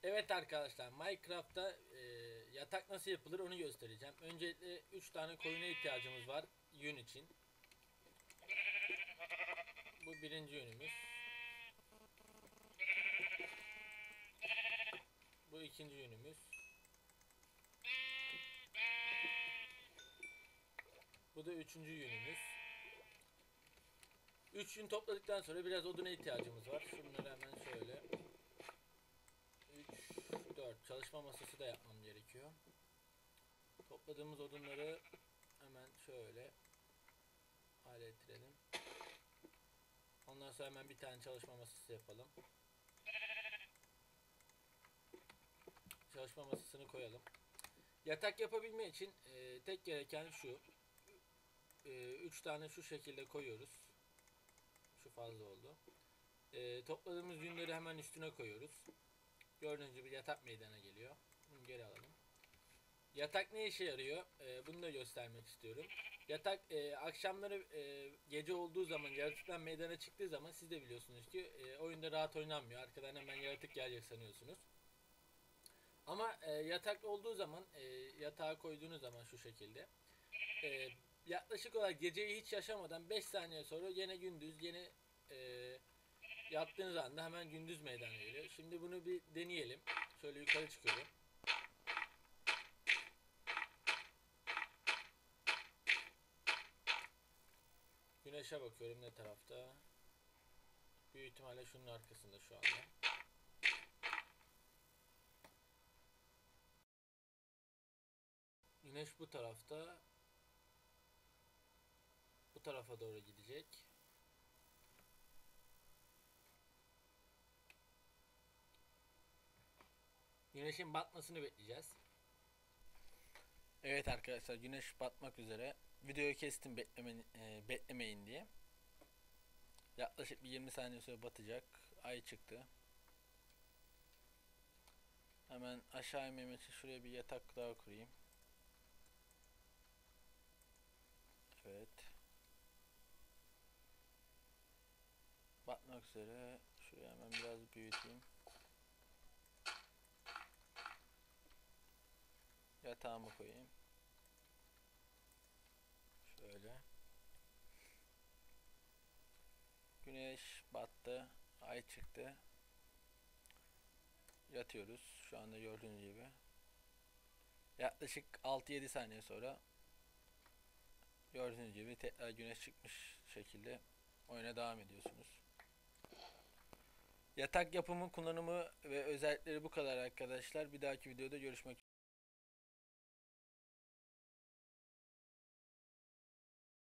Evet arkadaşlar, Minecraft'ta yatak nasıl yapılır onu göstereceğim. Öncelikle 3 tane koyuna ihtiyacımız var yün için. Bu birinci yünümüz. Bu ikinci yünümüz. Bu da üçüncü yünümüz. 3 yün topladıktan sonra biraz oduna ihtiyacımız var. Şunları hemen şöyle. 3, 4 çalışma masası da yapmam gerekiyor. Topladığımız odunları hemen şöyle hallettirelim. Ondan sonra hemen bir tane çalışma masası yapalım. Çalışma masasını koyalım. Yatak yapabilme için tek gereken şu. 3 tane şu şekilde koyuyoruz. Şu fazla oldu. Topladığımız yünleri hemen üstüne koyuyoruz. Gördüğünüz gibi yatak meydana geliyor. Bunu geri alalım. Yatak ne işe yarıyor? Bunu da göstermek istiyorum. Yatak akşamları gece olduğu zaman, yaratıklar meydana çıktığı zaman siz de biliyorsunuz ki oyunda rahat oynanmıyor. Arkadan hemen yaratık gelecek sanıyorsunuz. Ama yatak olduğu zaman, yatağa koyduğunuz zaman şu şekilde. E, Yaklaşık olarak geceyi hiç yaşamadan 5 saniye sonra yine gündüz, yine e, yattığınız anda hemen gündüz meydana geliyor. Şimdi bunu bir deneyelim. Şöyle yukarı çıkıyorum. Güneşe bakıyorum ne tarafta. Büyük ihtimalle şunun arkasında şu anda. Güneş bu tarafta. Bu tarafa doğru gidecek. Güneşin batmasını bekleyeceğiz. Evet arkadaşlar, güneş batmak üzere. Videoyu kestim beklemeyin diye. Yaklaşık bir 20 saniye sonra batacak. Ay çıktı. Hemen aşağı inmem için şuraya bir yatak daha kurayım. Evet. Batmak üzere. Şuraya hemen biraz büyüteyim. Yatağımı koyayım. Şöyle. Güneş battı. Ay çıktı. Yatıyoruz. Şu anda gördüğünüz gibi. Yaklaşık 6-7 saniye sonra gördüğünüz gibi tekrar güneş çıkmış şekilde oyuna devam ediyorsunuz. Yatak yapımı, kullanımı ve özellikleri bu kadar arkadaşlar. Bir dahaki videoda görüşmek üzere.